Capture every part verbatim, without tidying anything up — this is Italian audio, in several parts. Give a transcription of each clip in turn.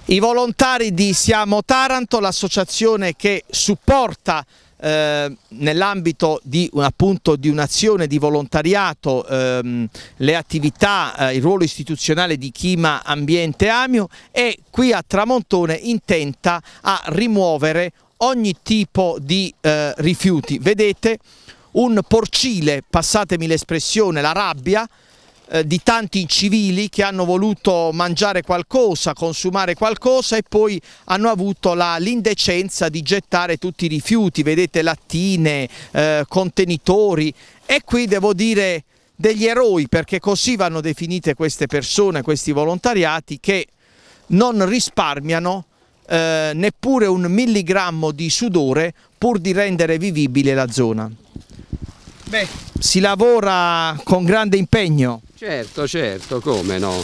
I volontari di Siamo Taranto, l'associazione che supporta eh, nell'ambito di, appunto, di un'azione di volontariato ehm, le attività, eh, il ruolo istituzionale di Chima Ambiente Amio, è qui a Tramontone intenta a rimuovere ogni tipo di eh, rifiuti. Vedete un porcile, passatemi l'espressione, la rabbia di tanti incivili che hanno voluto mangiare qualcosa, consumare qualcosa e poi hanno avuto l'indecenza di gettare tutti i rifiuti, vedete lattine, eh, contenitori, e qui devo dire degli eroi, perché così vanno definite queste persone, questi volontariati che non risparmiano eh, neppure un milligrammo di sudore pur di rendere vivibile la zona. Beh, si lavora con grande impegno. Certo, certo, come no.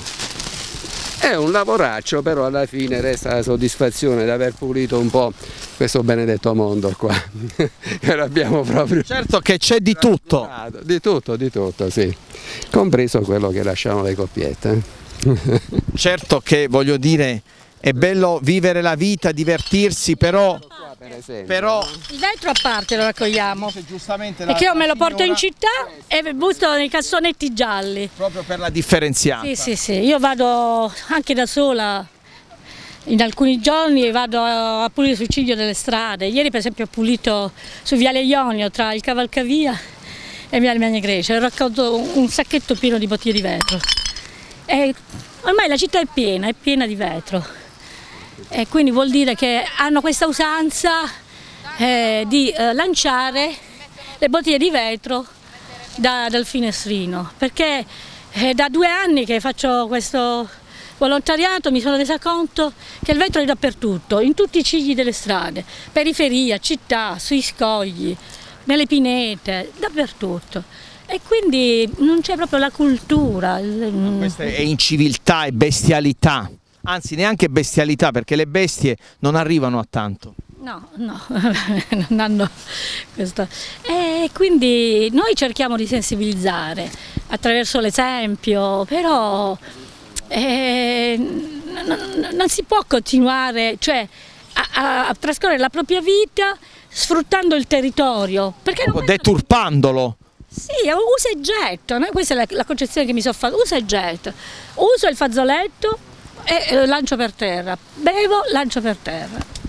È un lavoraccio, però alla fine resta la soddisfazione di aver pulito un po' questo benedetto mondo qua. Che l'abbiamo proprio... Certo che c'è di tutto. Di tutto, di tutto, sì. Compreso quello che lasciamo le coppiette. Certo che, voglio dire, è bello vivere la vita, divertirsi, però... Però il vetro a parte lo raccogliamo, giustamente perché io me lo porto in città e busto nei cassonetti gialli. Proprio per la differenziata. Sì, sì, sì, io vado anche da sola in alcuni giorni, vado a pulire sul ciglio delle strade. Ieri per esempio ho pulito su Viale Ionio tra il Cavalcavia e Viale Magna Grecia, ho raccolto un sacchetto pieno di bottiglie di vetro. E ormai la città è piena, è piena di vetro. E quindi vuol dire che hanno questa usanza eh, di eh, lanciare le bottiglie di vetro da, dal finestrino, perché eh, da due anni che faccio questo volontariato mi sono resa conto che il vetro è dappertutto, in tutti i cigli delle strade, periferia, città, sui scogli, nelle pinete, dappertutto. E quindi non c'è proprio la cultura. Questa è inciviltà e bestialità. Anzi, neanche bestialità, perché le bestie non arrivano a tanto. No, no, non hanno questo. E quindi noi cerchiamo di sensibilizzare attraverso l'esempio, però eh, non, non si può continuare, cioè, a, a trascorrere la propria vita sfruttando il territorio. Perché non deturpandolo. Sì, usa e getta, no? Questa è la, la concezione che mi sono fatta, usa e getta. Uso il fazzoletto e lancio per terra, bevo, lancio per terra.